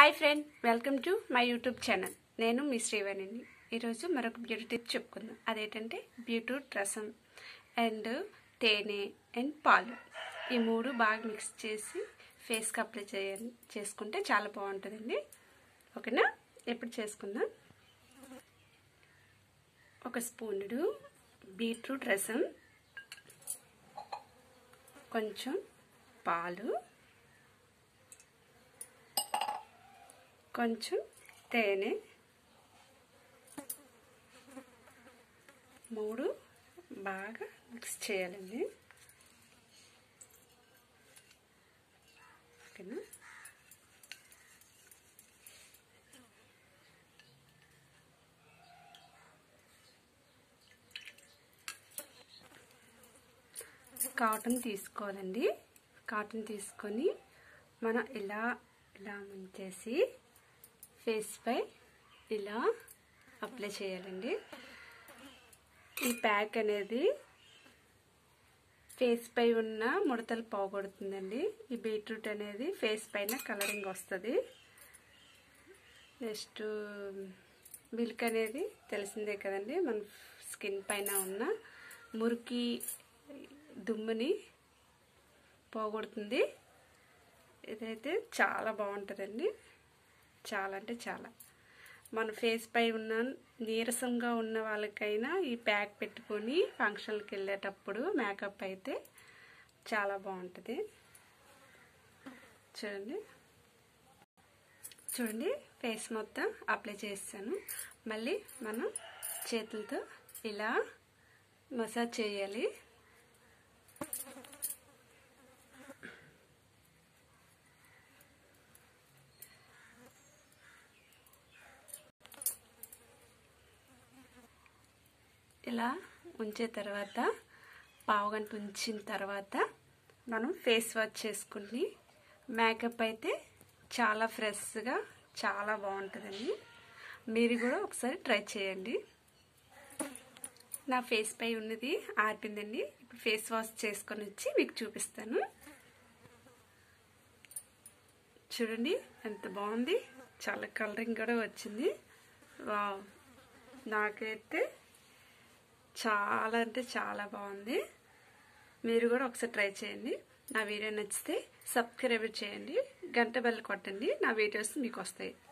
Hi friend, welcome to my YouTube channel. నేను మీ శ్రీవాణిని. ఈరోజు మరొక బ్యూటీ టిప్ చెప్పుకుందాం. అదేంటంటే బీట్రూట్ రసం అండ్ తేనె అండ్ పాలు ఈ మూడు బాగా మిక్స్ చేసి ఫేస్కి అప్లై చేసుకుంటే చాలా బాగుంటుందండి. ఓకేనా? ఎప్పుడు చేసుకుందాం. ఒక స్పూనుడు బీట్రూట్ రసం, కొంచెం పాలు, కొంచెం తేనె, మూడు బాగా మిక్స్ చేయాలండి. ఓకేనా? కాటన్ తీసుకోవాలండి. కాటన్ తీసుకొని మనం ఇలా ముంచేసి ఫేస్ పై ఇలా అప్లై చేయాలండి. ఈ ప్యాక్ అనేది ఫేస్ పై ఉన్న ముడతలు పోగొడుతుందండి. ఈ బీట్రూట్ అనేది ఫేస్ పైన కలరింగ్ వస్తుంది. నెక్స్ట్ మిల్క్ అనేది తెలిసిందే కదండి, మన స్కిన్ పైన ఉన్న మురికి దుమ్ముని పోగొడుతుంది. ఇదైతే చాలా బాగుంటుందండి. చాలా అంటే చాలా. మన ఫేస్ పై ఉన్న నీరసంగా ఉన్న వాళ్ళకైనా ఈ ప్యాక్ పెట్టుకొని ఫంక్షన్కి వెళ్ళేటప్పుడు మేకప్ అయితే చాలా బాగుంటుంది. చూడండి ఫేస్ మొత్తం అప్లై చేస్తాను. మళ్ళీ మనం చేతులతో ఇలా మసాజ్ చేయాలి. ఇలా ఉంచిన తర్వాత పావుగంట ఉంచిన తర్వాత మనం ఫేస్ వాష్ చేసుకుని మేకప్ అయితే చాలా ఫ్రెష్గా చాలా బాగుంటుందండి. మీరు కూడా ఒకసారి ట్రై చేయండి. నా ఫేస్ పై ఉన్నది ఆరిపోయిందండి. ఇప్పుడు ఫేస్ వాష్ చేసుకొని వచ్చి మీకు చూపిస్తాను. చూడండి ఎంత బాగుంది. చాలా కలరింగ్ కూడా వచ్చింది. వావ్, నాకైతే చాలా అంటే చాలా బాగుంది. మీరు కూడా ఒకసారి ట్రై చేయండి. నా వీడియో నచ్చితే సబ్స్క్రైబ్ చేయండి, గంట బెల్ కొట్టండి. నా వీడియోస్ మీకు వస్తాయి.